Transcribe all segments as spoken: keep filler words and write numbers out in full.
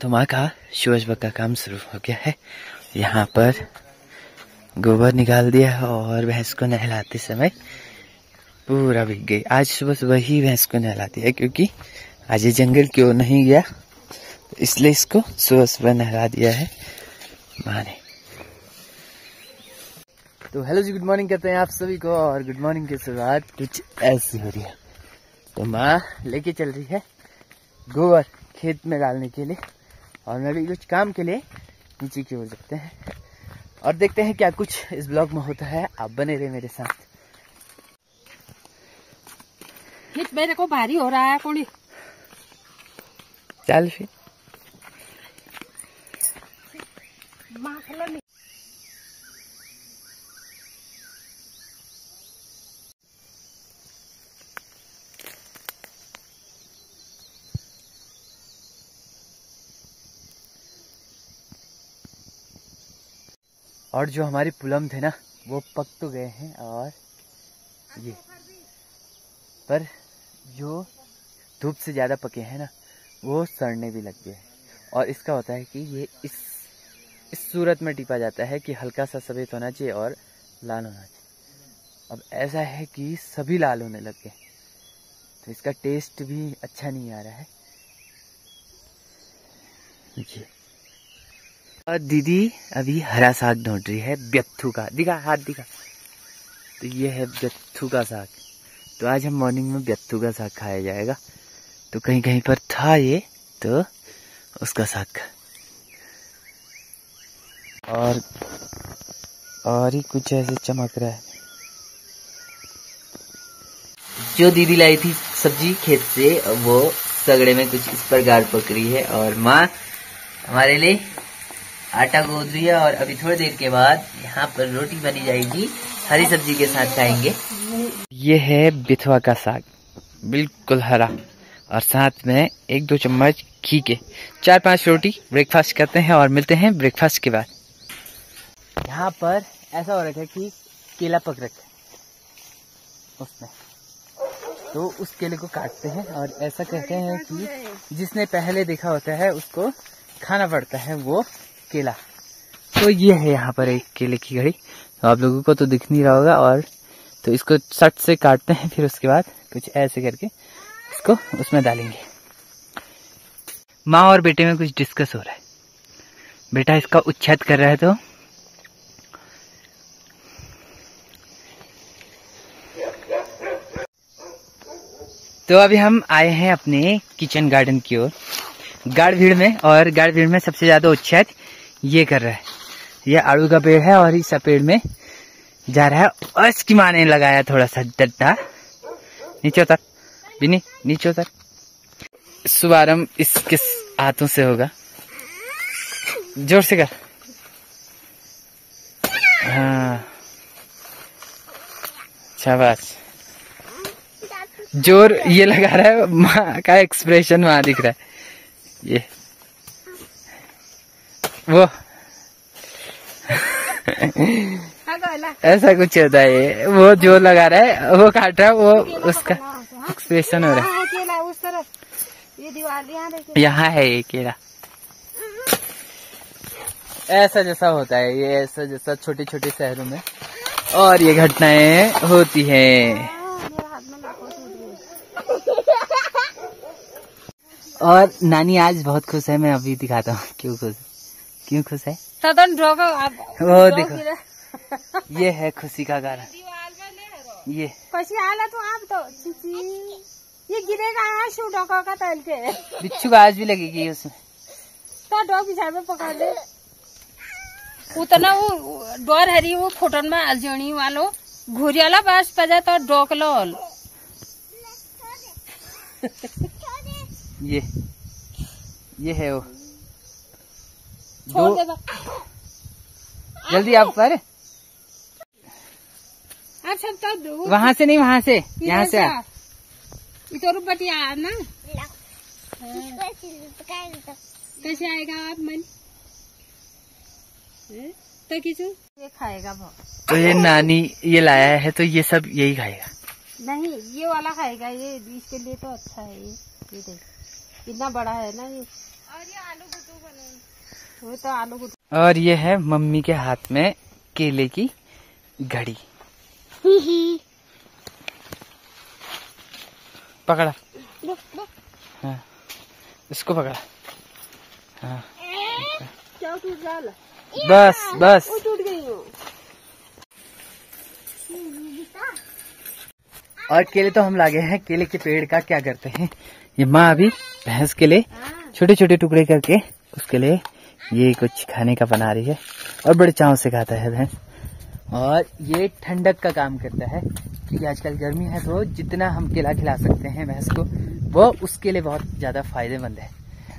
तो माँ का सुबह सुबह का काम शुरू हो गया है। यहाँ पर गोबर निकाल दिया है और भैंस को नहलाते समय पूरा भीग गई। आज सुबह सुबह ही भैंस को नहला दिया क्योंकि आज ये जंगल की ओर नहीं गया, तो इसलिए इसको सुबह सुबह नहला दिया है माँ ने। तो हेलो जी, गुड मॉर्निंग कहते हैं आप सभी को, और गुड मॉर्निंग की शुरुआत कुछ ऐसी हो रही है। तो माँ लेके चल रही है गोबर खेत में डालने के लिए, और मैं भी कुछ काम के लिए नीचे की ओर जाते हैं और देखते हैं क्या कुछ इस ब्लॉग में होता है। आप बने रहे मेरे साथ। मेरे को भारी हो रहा है कोड़ी। चल फिर और जो हमारे पुलम थे ना वो पक तो गए हैं, और ये पर जो धूप से ज़्यादा पके हैं ना वो सड़ने भी लग गए हैं। और इसका होता है कि ये इस इस सूरत में टिपा जाता है कि हल्का सा सफ़ेद होना चाहिए और लाल होना चाहिए। अब ऐसा है कि सभी लाल होने लग गए, तो इसका टेस्ट भी अच्छा नहीं आ रहा है जी। और दीदी अभी हरा साग ढूंढ रही है, ब्यत्थू का। दिखा, हाथ दिखा। तो ये है ब्यत्थू का साग। तो आज हम मॉर्निंग में ब्यत्थू का साग खाया जाएगा। तो कहीं कहीं पर था ये, तो उसका साग। और और ही कुछ ऐसे चमक रहा है। जो दीदी लाई थी सब्जी खेत से, वो सगड़े में कुछ इस पर गाड़ पकड़ी है, और माँ हमारे लिए आटा गूंद रही है। और अभी थोड़ी देर के बाद यहाँ पर रोटी बनी जाएगी, हरी सब्जी के साथ खाएंगे। ये है बिथवा का साग, बिल्कुल हरा, और साथ में एक दो चम्मच घी के चार पांच रोटी ब्रेकफास्ट करते हैं, और मिलते हैं ब्रेकफास्ट के बाद। यहाँ पर ऐसा हो रखा है कि केला पक रखा है उसमें, तो उस केले को काटते हैं, और ऐसा कहते हैं कि जिसने पहले देखा होता है उसको खाना पड़ता है वो केला। तो ये है यहाँ पर एक केले की घड़ी, तो आप लोगों को तो दिख नहीं रहा होगा। और तो इसको सट से काटते हैं, फिर उसके बाद कुछ ऐसे करके इसको उसमें डालेंगे। माँ और बेटे में कुछ डिस्कस हो रहा है। बेटा इसका उच्छेद कर रहा है। तो तो अभी हम आए हैं अपने किचन गार्डन की ओर, गाढ़ भीड़ में। और गाढ़ भीड़ में सबसे ज्यादा उच्छेद ये कर रहा है। ये आड़ू का पेड़ है, और इस पेड़ में जा रहा है, और इसकी माँ ने लगाया थोड़ा सा डंडा। नीचे उतर बिनी, नीचे उतर। शुभारंभ इसके हाथों से होगा, जोर से कर। हाँ शाबाश। जोर ये लगा रहा है, माँ का एक्सप्रेशन वहां दिख रहा है। ये वो ऐसा कुछ होता है। ये वो जो लगा रहा है, वो काट रहा है, वो उसका एक्सप्रेशन हो रहा है। यहाँ है ये केला। ऐसा जैसा होता है ये, ऐसा जैसा छोटे छोटे शहरों में और ये घटनाएं होती हैं। और नानी आज बहुत खुश है, मैं अभी दिखाता हूँ क्यों खुश क्यों खुश है। वो देखो, ये है खुशी का गाना। ये आला तो आप तो ये गिरेगा शू डॉका का तल के बिच्छू का आज भी लगेगी उसमें। तो डॉग बिछा में पकड़ ले उतना वो डर हरी वो फोटन में अलजनी वालो घुरियाला बास पजा तो डॉक लोल। ये ये है वो। छोड़ दे जल्दी आप पर। आप सब तो वहाँ से नहीं, वहाँ से यहाँ से आ। इतो बटिया ना कैसे आएगा आप मन तो किचू ये खाएगा बहुत। तो ये नानी ये लाया है, तो ये सब यही खाएगा। नहीं ये वाला खाएगा, ये इसके लिए तो अच्छा है। ये ये देख कितना बड़ा है ना ये। वो तो आलू गुट। और ये है मम्मी के हाथ में केले की घड़ी। पकड़ा। हाँ, इसको पकड़ा। हाँ, क्या टूट रहा है? बस बस। वो टूट गई हो। और केले तो हम लागे हैं। केले के पेड़ का क्या करते हैं, ये माँ अभी भैंस के लिए छोटे छोटे टुकड़े करके उसके लिए ये कुछ खाने का बना रही है और बड़े चाव से खाता है भैंस। और ये ठंडक का काम करता है क्योंकि आजकल गर्मी है, तो जितना हम केला खिला सकते हैं भैंस को वो उसके लिए बहुत ज्यादा फायदेमंद है।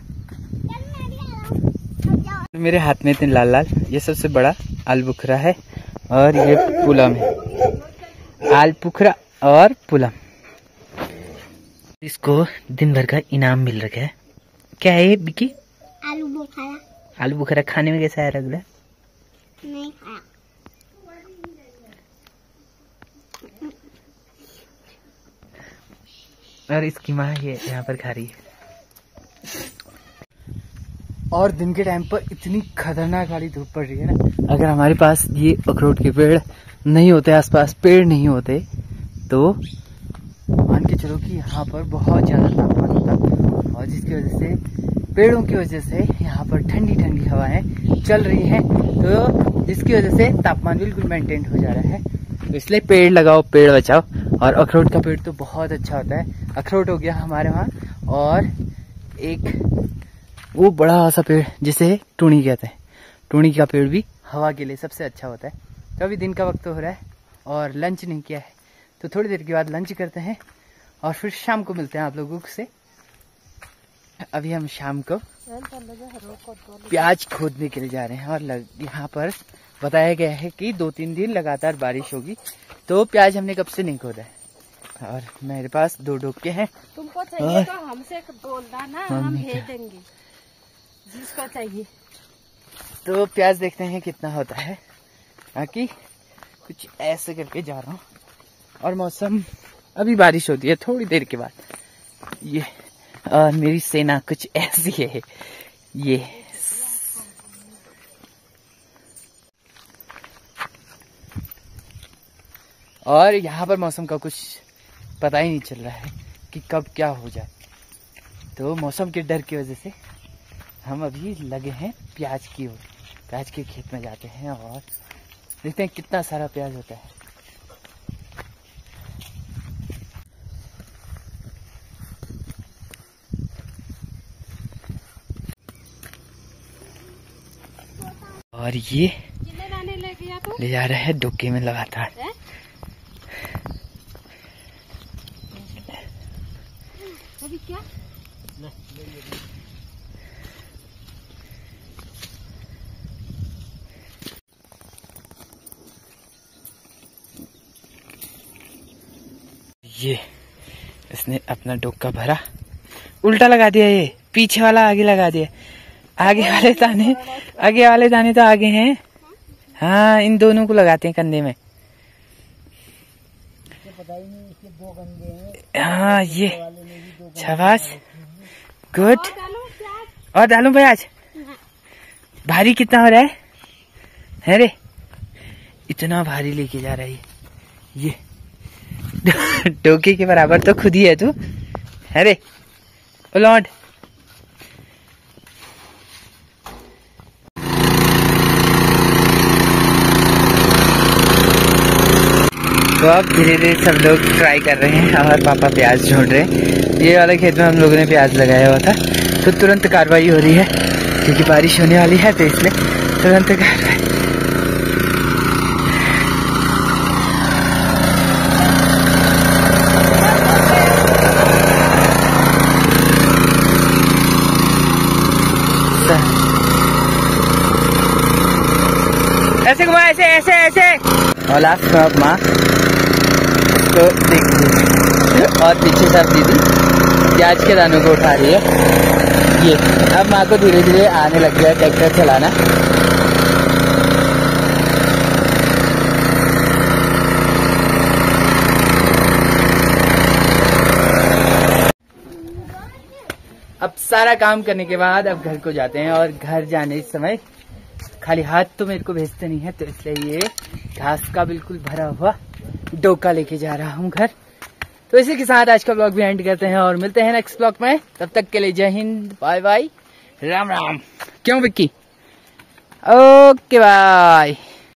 मेरे हाथ में इतने लाल लाल, ये सबसे बड़ा आलबुखरा है और ये पुलम है। आलबुखरा और पुलम, इसको दिन भर का इनाम मिल रखा है। क्या है ये बिकी? आलू बुखारा। आलू बुखारा खाने में कैसा है रगड़ा? नहीं खाया। और इसकी माँ ये यहाँ पर खा रही है। और दिन के टाइम पर इतनी खतरनाक वाली धूप पड़ रही है ना, अगर हमारे पास ये अखरोट के पेड़ नहीं होते, आसपास पेड़ नहीं होते, तो मान के चलो कि यहाँ पर बहुत ज्यादा तापमान होता। और जिसकी वजह से पेड़ों की वजह से यहाँ पर ठंडी ठंडी हवाएं चल रही हैं, तो जिसकी वजह से तापमान बिल्कुल मेंटेन हो जा रहा है। तो इसलिए पेड़ लगाओ, पेड़ बचाओ। और अखरोट का पेड़ तो बहुत अच्छा होता है। अखरोट हो गया हमारे वहाँ, और एक वो बड़ा सा पेड़ जिसे टूणी कहते हैं, टूणी का पेड़ भी हवा के लिए सबसे अच्छा होता है। तो अभी दिन का वक्त हो रहा है और लंच नहीं किया है, तो थोड़ी देर के बाद लंच करते हैं और फिर शाम को मिलते हैं आप लोगों से। अभी हम शाम को प्याज खोदने के लिए जा रहे हैं और यहाँ पर बताया गया है कि दो तीन दिन लगातार बारिश होगी, तो प्याज हमने कब से नहीं खोदा है। और मेरे पास दो डोके हैं। तुमको चाहिए तो हमसे बोलना ना, हम भेज देंगे जिसको चाहिए। तो प्याज देखते हैं कितना होता है। बाकी कुछ ऐसे करके जा रहा हूँ और मौसम अभी बारिश होती है थोड़ी देर के बाद। ये और मेरी सेना कुछ ऐसी है। ये और यहाँ पर मौसम का कुछ पता ही नहीं चल रहा है कि कब क्या हो जाए, तो मौसम के डर की वजह से हम अभी लगे हैं प्याज की ओर। प्याज के खेत में जाते हैं और देखते हैं कितना सारा प्याज होता है। और ये ले जा रहे हैं डोके में लगातार। अभी क्या? ये इसने अपना डोका भरा, उल्टा लगा दिया, ये पीछे वाला आगे लगा दिया। आगे वाले दाने आगे वाले दाने तो आगे हैं। हाँ, इन दोनों को लगाते हैं कंधे में। हाँ, ये शाबाश, गुड। और डालू भाई, आज भारी कितना हो रहा है? है रे, इतना भारी लेके जा रहा है ये डोके के बराबर तो खुद ही है तू। है रे लॉर्ड। तो अब धीरे धीरे सब लोग ट्राई कर रहे हैं और पापा प्याज ढूंढ रहे हैं। ये वाले खेत में हम लोगों ने प्याज लगाया हुआ था, तो तुरंत कार्रवाई हो रही है क्योंकि बारिश होने वाली है, तो इसलिए तुरंत कार्रवाई। ऐसे घुमा, ऐसे ऐसे ऐसे। और लास्ट में अब माँ तो देख, और पीछे सब दीदी प्याज के दानों को उठा रही है। ये अब माँ को धीरे धीरे आने लग गया ट्रैक्टर चलाना। अब सारा काम करने के बाद अब घर को जाते हैं और घर जाने समय खाली हाथ तो मेरे को भेजते नहीं है, तो इसलिए ये घास का बिल्कुल भरा हुआ डोका लेके जा रहा हूँ घर। तो इसी के साथ आज का ब्लॉग भी एंड करते हैं और मिलते हैं नेक्स्ट ब्लॉग में। तब तक के लिए जय हिंद, बाय बाय, राम राम। क्यों विक्की? Okay bye.